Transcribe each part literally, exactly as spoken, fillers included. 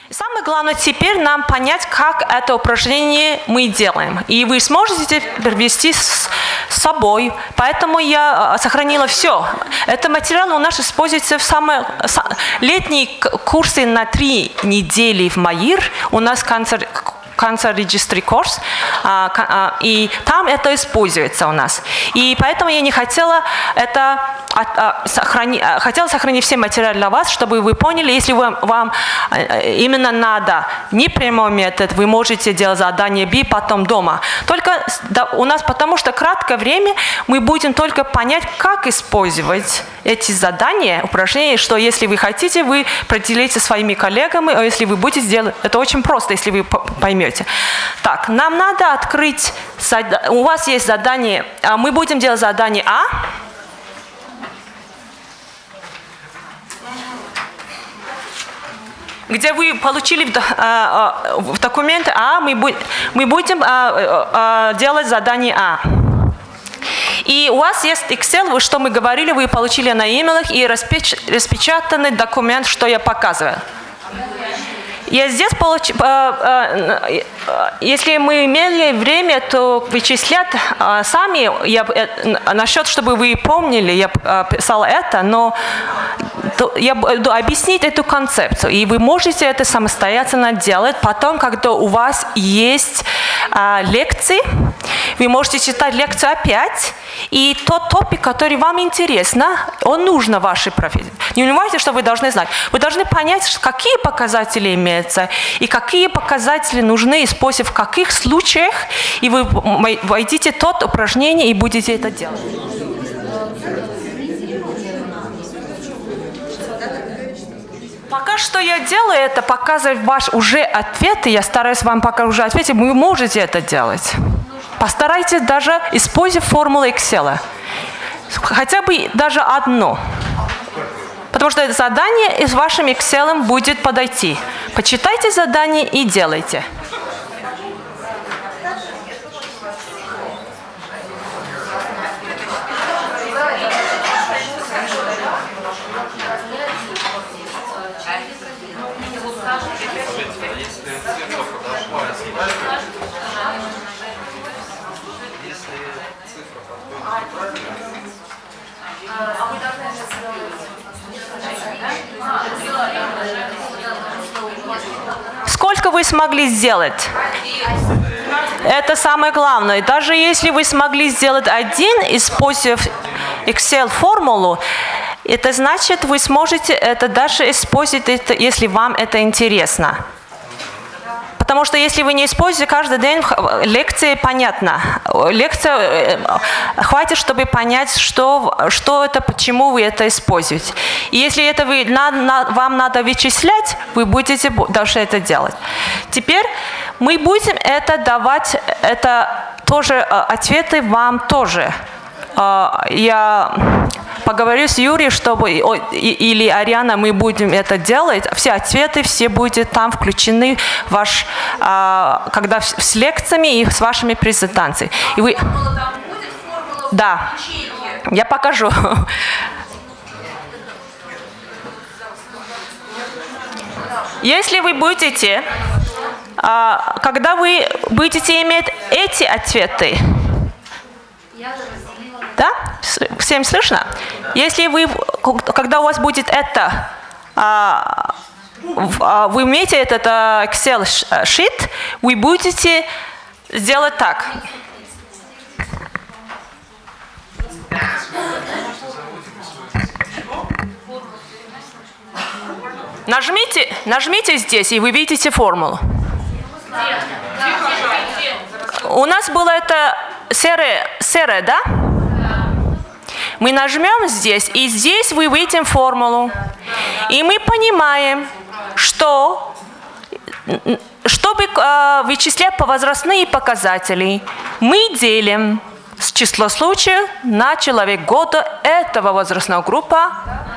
Самое главное теперь нам понять, как это упражнение мы делаем. И вы сможете перевести с собой. Поэтому я сохранила все. Это материал у нас используется в самые летние курсы на три недели в МАИР. У нас концерт Cancer Registry Course, и там это используется у нас. И поэтому я не хотела это сохранить, хотела сохранить все материалы для вас, чтобы вы поняли, если вы, вам именно надо не прямой метод, вы можете делать задание B потом дома. Только да, у нас, потому что краткое время, мы будем только понять, как использовать эти задания, упражнения, что если вы хотите, вы поделитесь со своими коллегами, а если вы будете делать, это очень просто, если вы поймете. Так, нам надо открыть, у вас есть задание, мы будем делать задание А. Где вы получили в документе А, мы будем делать задание А. И у вас есть Excel, что мы говорили, вы получили на имейлах и распечатанный документ, что я показываю. Я здесь получ... Если мы имели время, то вычислять сами, я... насчет, чтобы вы помнили, я писала это, но я буду объяснить эту концепцию, и вы можете это самостоятельно делать. Потом, когда у вас есть лекции, вы можете читать лекцию опять, и тот топик, который вам интересно, он нужен в вашей профессии. Не понимаете, что вы должны знать. Вы должны понять, какие показатели имеются, и какие показатели нужны использовать в каких случаях, и вы войдите в тот упражнение и будете это делать. Пока что я делаю это, показывать ваш уже ответы, я стараюсь вам пока уже ответить, вы можете это делать. Постарайтесь даже использовать формулу Excel. Хотя бы даже одно. Потому что это задание с вашим Excel будет подойти. Почитайте задание и делайте. Сколько вы смогли сделать? Это самое главное. Даже если вы смогли сделать один, использовав Excel-формулу, это значит, вы сможете это даже использовать, это, если вам это интересно. Потому что если вы не используете каждый день, лекция понятна. Лекция хватит, чтобы понять, что, что это, почему вы это используете. И если это вы, на, на, вам надо вычислять, вы будете дальше это делать. Теперь мы будем это давать, это тоже ответы вам тоже. Я поговорю с Юрием, чтобы или Ариана, мы будем это делать. Все ответы, все будут там включены в ваш, когда с лекциями и с вашими презентациями. И вы... Да, я покажу. Если вы будете, когда вы будете иметь эти ответы, да? Всем слышно? Если вы, когда у вас будет это, вы имеете этот Excel sheet, вы будете сделать так. Нажмите, нажмите здесь, и вы видите формулу. У нас было это серое, серое, да? Мы нажмем здесь, и здесь вы видите формулу. И мы понимаем, что, чтобы э, вычислять по возрастные показатели, мы делим число случаев на человек года этого возрастного группы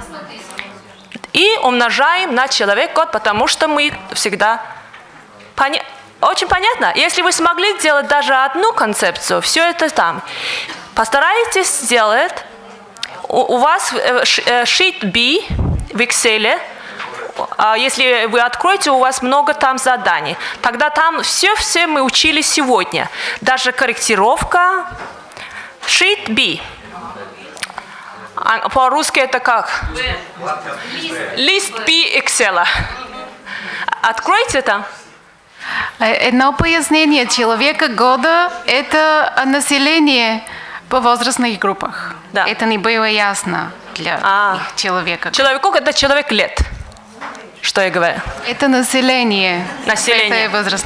и умножаем на человек год, потому что мы всегда... Поня... Очень понятно? Если вы смогли сделать даже одну концепцию, все это там. Постарайтесь сделать... У вас sheet B в Excel, если вы откроете, у вас много там заданий. Тогда там все-все мы учили сегодня. Даже корректировка. Sheet B. По-русски это как? Лист B Excel. Откройте там. Одно пояснение человека года – это население по возрастных группах. Да. Это не было ясно для а, человека. Человеку – это человек лет. Что я говорю? Это население. Население. Это возрастное.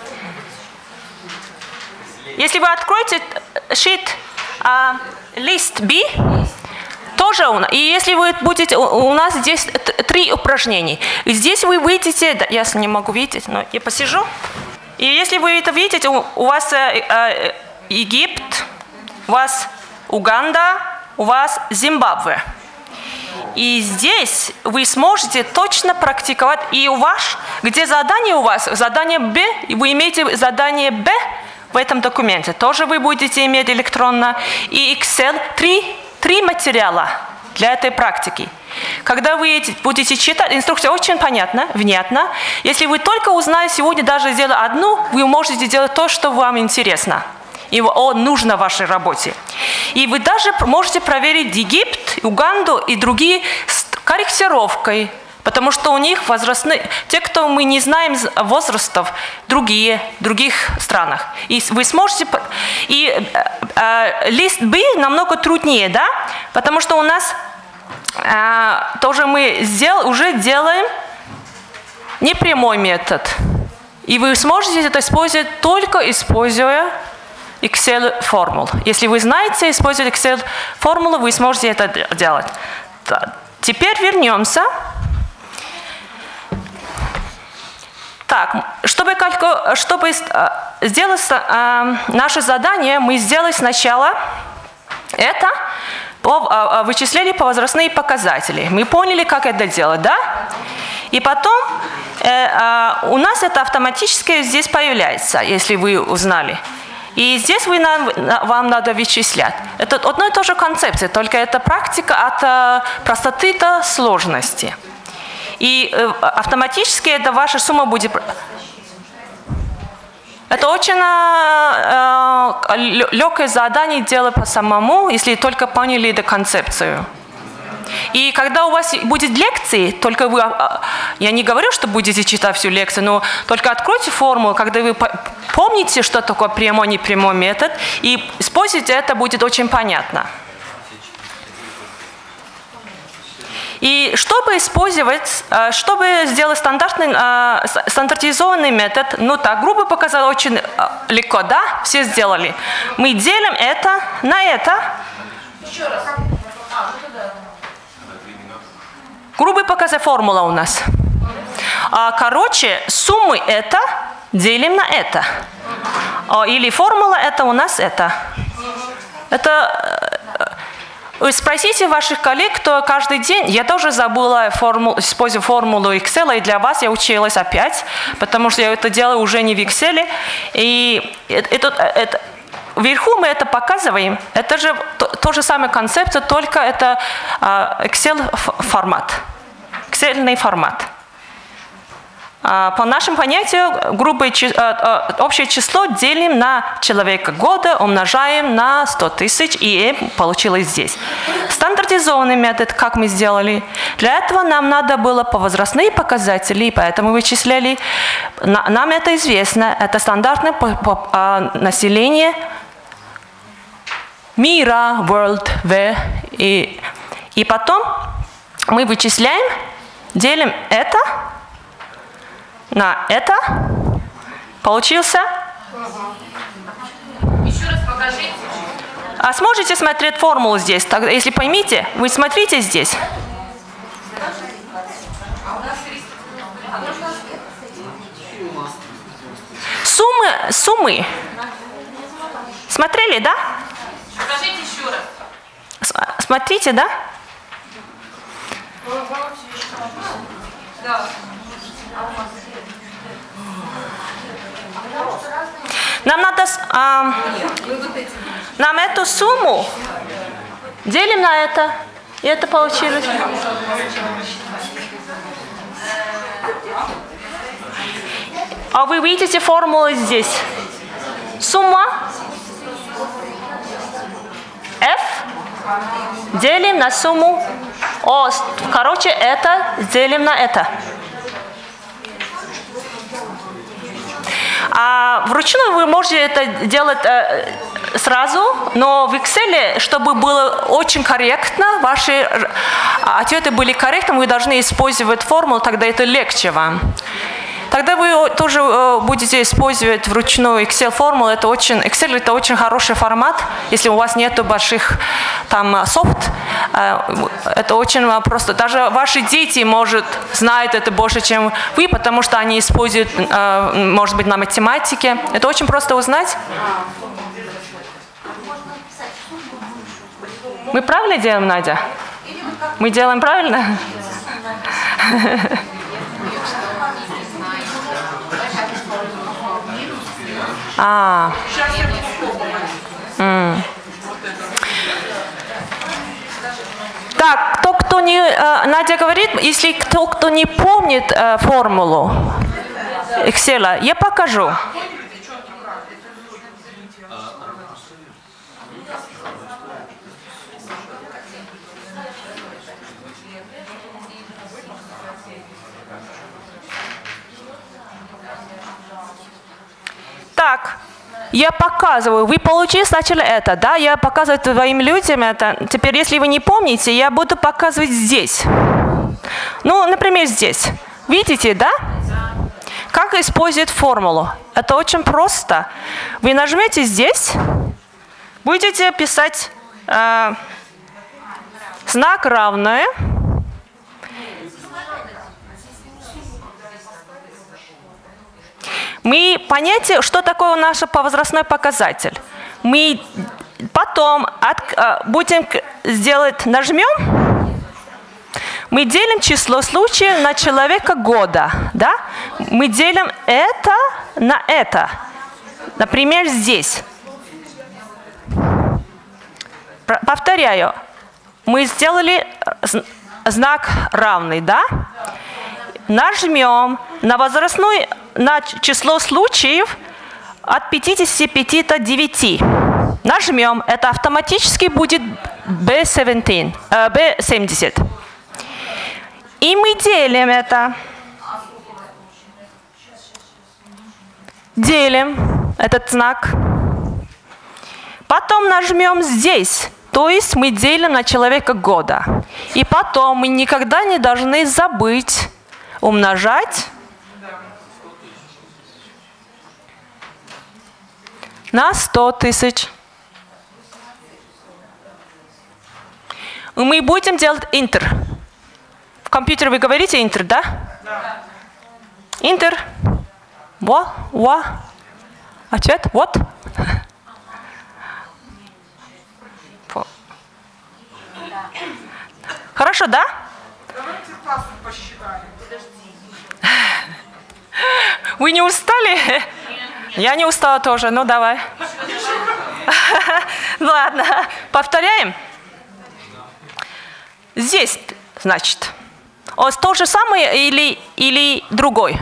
Если вы откроете sheet а, лист B, тоже у нас. И если вы будете, у нас здесь три упражнения. И здесь вы выйдете, да, я не могу видеть, но я посижу. И если вы это видите, у, у вас э, э, Египет, у вас Уганда, у вас Зимбабве. И здесь вы сможете точно практиковать. И у вас, где задание у вас, задание Б, вы имеете задание Б в этом документе. Тоже вы будете иметь электронно. И Excel три. Три материала для этой практики. Когда вы будете читать, инструкция очень понятна, внятна. Если вы только узнаете сегодня, даже сделать одну, вы можете делать то, что вам интересно. И нужно в вашей работе. И вы даже можете проверить Египет, Уганду и другие с корректировкой. Потому что у них возрастные, те, кто мы не знаем возрастов, другие, в других странах. И вы сможете, и э, лист B намного труднее, да? Потому что у нас э, тоже мы сдел, уже делаем непрямой метод. И вы сможете это использовать только используя Excel формул. Если вы знаете использовать Excel формулу, вы сможете это делать. Теперь вернемся. Так, чтобы, чтобы сделать э, наше задание, мы сделали сначала это, по, э, вычислили по возрастные показатели. Мы поняли, как это делать, да? И потом э, э, у нас это автоматически здесь появляется, если вы узнали. И здесь вы нам, вам надо вычислять. Это одна и та же концепция, только это практика от э, простоты до сложности. И э, автоматически это ваша сумма будет... Это очень э, легкое задание делать по самому, если только поняли эту концепцию. И когда у вас будет лекции, только вы... Я не говорю, что будете читать всю лекцию, но только откройте формулу, когда вы помните, что такое прямой, непрямой метод, и используйте это, будет очень понятно. И чтобы использовать, чтобы сделать стандартный, стандартизованный метод, ну так, грубо показал, очень легко, да? Все сделали. Мы делим это на это. Еще раз. Грубо показать формула у нас. Короче, суммы это делим на это. Или формула это у нас это. Это... Вы спросите ваших коллег, кто каждый день, я тоже забыла форму, использовать формулу Excel, и для вас я училась опять, потому что я это делаю уже не в Excel. И это, это, вверху мы это показываем, это же то, то же самое концепция, только это Excel формат, Excel формат. По нашему понятию, грубое, общее число делим на человека года, умножаем на сто тысяч, и получилось здесь. Стандартизованный метод, как мы сделали, для этого нам надо было по возрастные показатели, поэтому вычисляли. Нам это известно, это стандартное население мира, world, v, и, и потом мы вычисляем, делим это на это. Получился? Еще раз покажите. А сможете смотреть формулу здесь? Тогда, если поймите, вы смотрите здесь. Суммы, суммы. Смотрели, да? Покажите еще раз. Смотрите, да? Да. Нам надо, а, нам эту сумму делим на это, и это получилось. А вы видите формулу здесь? Сумма F делим на сумму O. Короче, это делим на это. А вручную вы можете это делать э, сразу, но в Excel, чтобы было очень корректно, ваши ответы были корректны, вы должны использовать формулу, тогда это легче вам. Тогда вы тоже э, будете использовать вручную Excel формулу. Это очень, Excel это очень хороший формат, если у вас нет больших там софт. Э, это очень просто. Даже ваши дети, может, знают это больше, чем вы, потому что они используют, э, может быть, на математике. Это очень просто узнать. Мы правильно делаем, Надя? Мы делаем правильно? А. Mm. Так, кто, кто не, э, Надя говорит, если кто, кто не помнит э, формулу Excel, я покажу. Так, я показываю, вы получили сначала это, да, я показываю твоим людям это. Теперь, если вы не помните, я буду показывать здесь. Ну, например, здесь. Видите, да? Как использовать формулу? Это очень просто. Вы нажмете здесь, будете писать э, знак равное. Мы понятие, что такое наш возрастной показатель. Мы потом от, будем сделать, нажмем, мы делим число случаев на человека года. Да? Мы делим это на это. Например, здесь. Повторяю. Мы сделали знак равный, да? Нажмем на возрастной, на число случаев от пятидесяти пяти до девяти. Нажмем, это автоматически будет би семнадцать, э, би семьдесят. И мы делим это. Делим этот знак. Потом нажмем здесь. То есть мы делим на человека года. И потом мы никогда не должны забыть умножать на сто тысяч. И мы будем делать Enter. В компьютере вы говорите Enter, да? Да. Enter. Во, во. Ответ, вот. Хорошо, да? Давайте классно посчитаем. Вы не устали? Я не устала тоже, ну давай. Ладно, повторяем. Здесь, значит, о, то же самое или, или другой?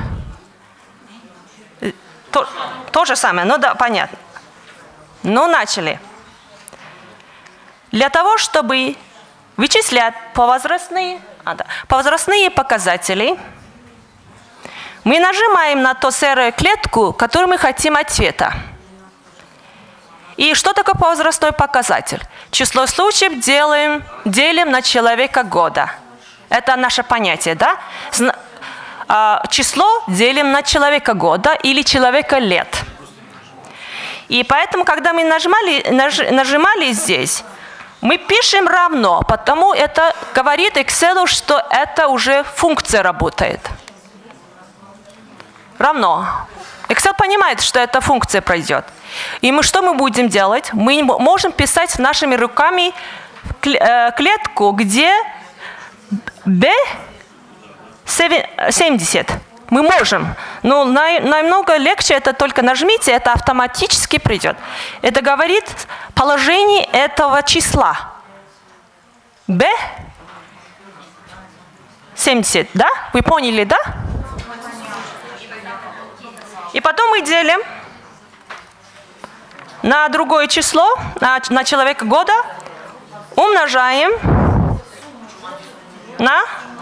То, то же самое, ну да, понятно. Ну, начали. Для того, чтобы вычислять повозрастные, а, да, повозрастные показатели, мы нажимаем на ту серую клетку, которую мы хотим ответа. И что такое возрастной показатель? Число случаев делаем, делим на человека года. Это наше понятие, да? Число делим на человека года или человека лет. И поэтому, когда мы нажимали, наж, нажимали здесь, мы пишем равно, потому это говорит Excel, что это уже функция работает. Равно. Excel понимает, что эта функция пройдет. И мы что мы будем делать? Мы можем писать нашими руками клетку, где би семьдесят. Мы можем. Но намного легче это только нажмите, это автоматически придет. Это говорит положение этого числа. би семьдесят, да? Вы поняли, да? И потом мы делим на другое число, на, на человека года, умножаем на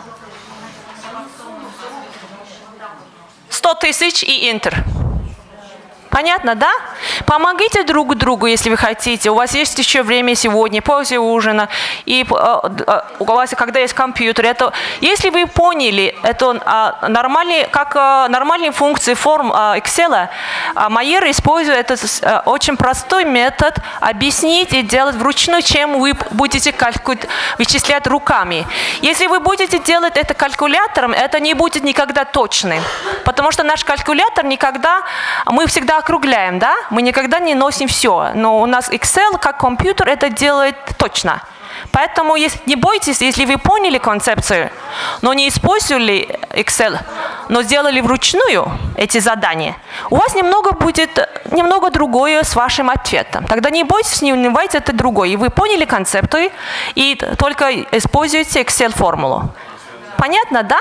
сто тысяч и интер. Понятно, да? Помогите друг другу, если вы хотите. У вас есть еще время сегодня, после ужина, и э, у вас, когда есть компьютер. Это, если вы поняли, это э, нормальные, как э, нормальные функции форм э, Excel, э, Майер использует этот э, очень простой метод объяснить и делать вручную, чем вы будете калькуль... вычислять руками. Если вы будете делать это калькулятором, это не будет никогда точным, потому что наш калькулятор никогда, мы всегда округляем, да? Мы никогда не носим все. Но у нас Excel, как компьютер, это делает точно. Поэтому если, не бойтесь, если вы поняли концепцию, но не использовали Excel, но сделали вручную эти задания, у вас немного будет немного другое с вашим ответом. Тогда не бойтесь, не унывайте, это другое. И вы поняли концепцию, и только используйте Excel-формулу. Понятно, да?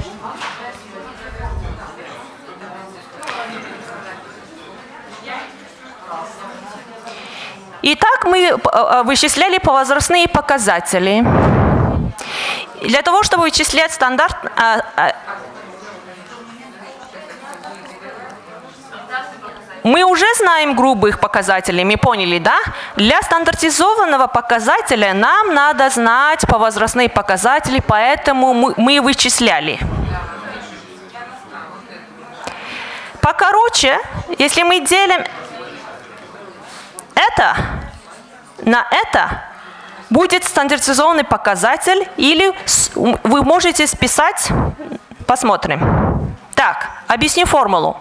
Итак, мы вычисляли возрастные показатели. Для того, чтобы вычислять стандарт, мы уже знаем грубых показателей, мы поняли, да? Для стандартизованного показателя нам надо знать возрастные показатели, поэтому мы, мы вычисляли. Покороче, если мы делим это на это, будет стандартизованный показатель, или вы можете списать, посмотрим. Так, объясню формулу.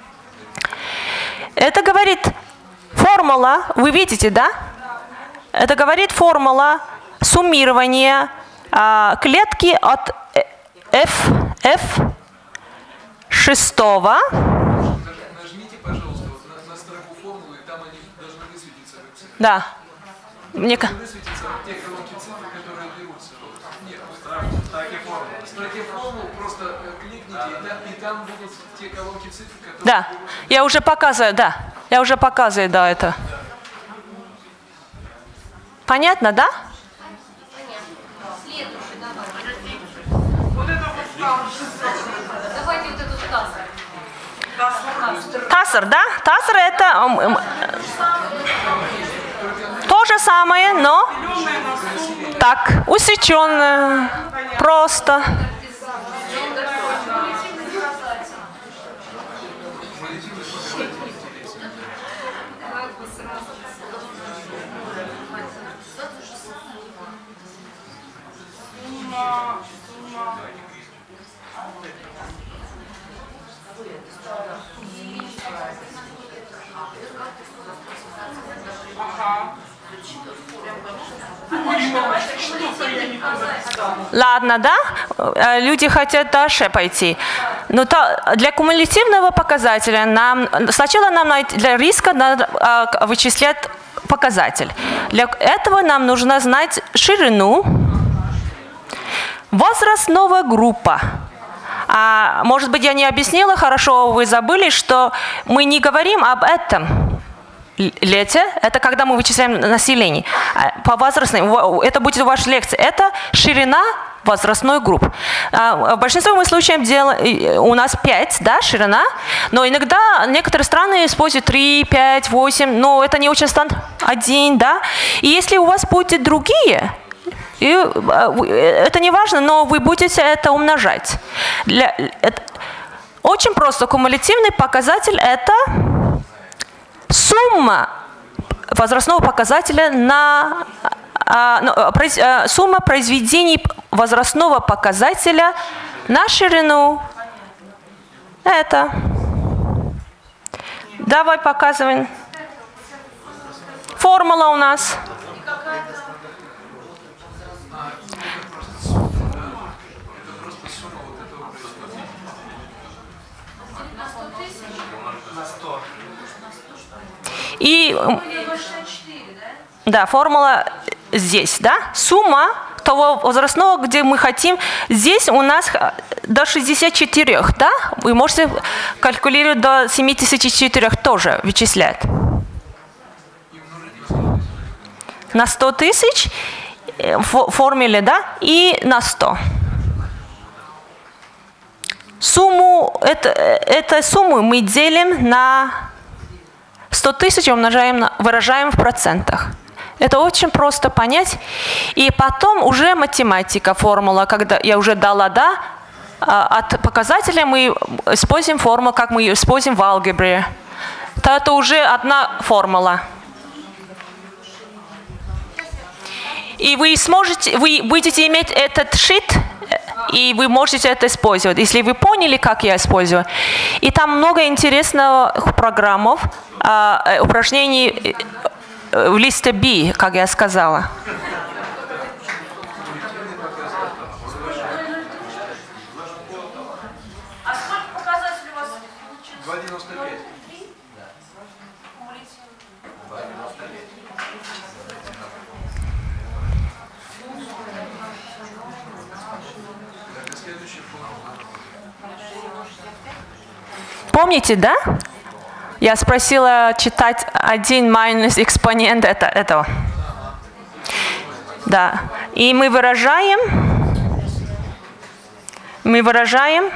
Это говорит формула, вы видите, да? Это говорит формула суммирования а, клетки от F, F шестого. Да. Мне кажется. Да, я уже показываю, да. Я уже показываю, да, это. Понятно, да? Давайте вот эту тассер. Тассер, да? Тассер это то же самое, но так, усеченное, просто. Ладно, да? Люди хотят дальше пойти. Но то, для кумулятивного показателя нам сначала нам для риска надо а, вычислять показатель. Для этого нам нужно знать ширину возрастного группа. А, может быть, я не объяснила хорошо, вы забыли, что мы не говорим об этом. Лете, это когда мы вычисляем население. По возрастным, это будет в вашей лекции. Это ширина возрастной группы. В большинстве мы случаев дел, у нас пять, да, ширина, но иногда некоторые страны используют три, пять, восемь, но это не очень стандарт, один, да. И если у вас будут другие, и это не важно, но вы будете это умножать. Для, это, очень просто, кумулятивный показатель – это сумма возрастного показателя на а, произ, а, сумма произведений возрастного показателя на ширину. Это. Давай показываем. Формула у нас. И да, формула здесь, да? Сумма того возрастного, где мы хотим. Здесь у нас до шестидесяти четырёх, да? Вы можете калькулировать до семидесяти четырёх тоже вычислять. На сто тысяч в формуле, да? И на сто. Сумму, это, эту сумму мы делим на сто тысяч и умножаем на, выражаем в процентах. Это очень просто понять. И потом уже математика, формула, когда я уже дала, да, от показателя мы используем формулу, как мы ее используем в алгебре. То это уже одна формула. И вы сможете, вы будете иметь этот шит, и вы можете это использовать, если вы поняли, как я использую. И там много интересных программ, упражнений в листе B, как я сказала. А сколько показателей у вас получилось? два девяносто пять. Помните, да? Я спросила читать один минус экспонент это, этого. Да. И мы выражаем. Мы выражаем.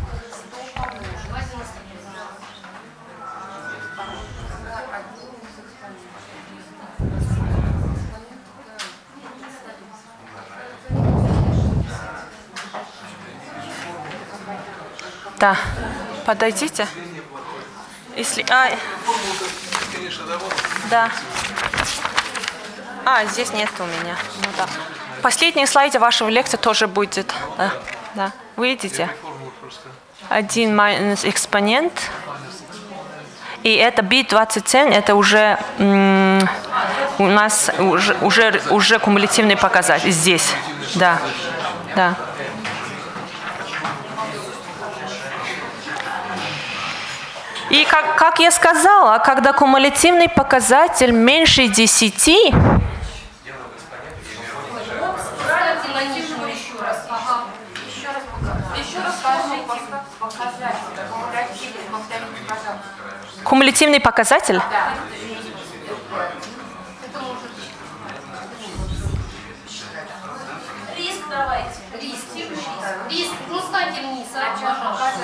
Да. Подойдите. Если, а, да. А, здесь нет у меня. Ну, да. Последний слайд вашего лекции тоже будет. Да, да. Вы видите? Один минус экспонент. И это би двадцать семь, это уже м, у нас уже, уже, уже кумулятивный показатель. Здесь. Да. Да. И как, как я сказала, когда кумулятивный показатель меньше десяти, кумулятивный показатель? Риск давайте. Риск. Риск. Ну, станьте вниз, пожалуйста.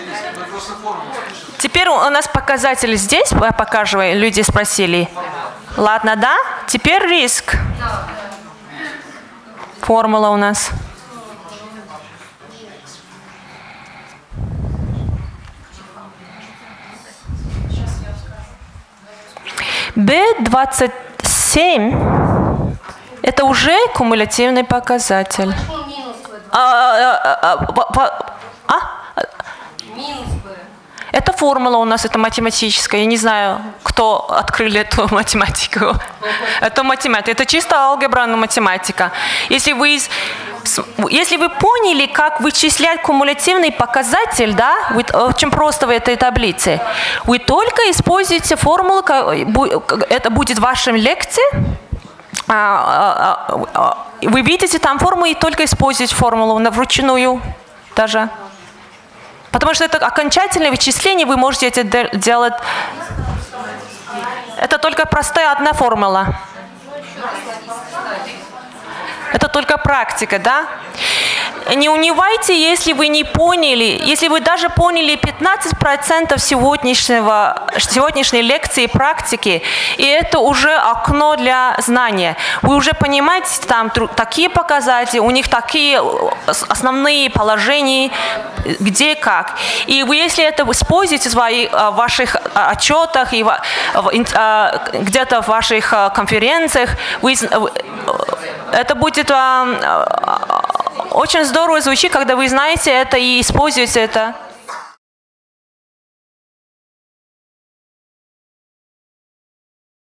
Теперь у нас показатель здесь, я показываю, люди спросили. Ладно, да? Теперь риск. Формула у нас. би двадцать семь это уже кумулятивный показатель. А, а, а, а? Минус бы. Это формула у нас, это математическая. Я не знаю, кто открыл эту математику. Это математика. Это чисто алгебра, но математика. Если вы, если вы поняли, как вычислять кумулятивный показатель, да, вы, очень просто в этой таблице, вы только используете формулу, это будет в вашей лекции. Вы видите там формулу и только используете формулу на вручную даже. Потому что это окончательное вычисление, вы можете это делать. Это только простая одна формула. Это только практика, да? Не унывайте, если вы не поняли, если вы даже поняли пятнадцать процентов сегодняшнего, сегодняшней лекции и практики, и это уже окно для знания. Вы уже понимаете, там такие показатели, у них такие основные положения, где как. И вы, если это используете в своих, в ваших отчетах и где-то в ваших конференциях, вы, это будет очень здорово звучит, когда вы знаете это и используете это.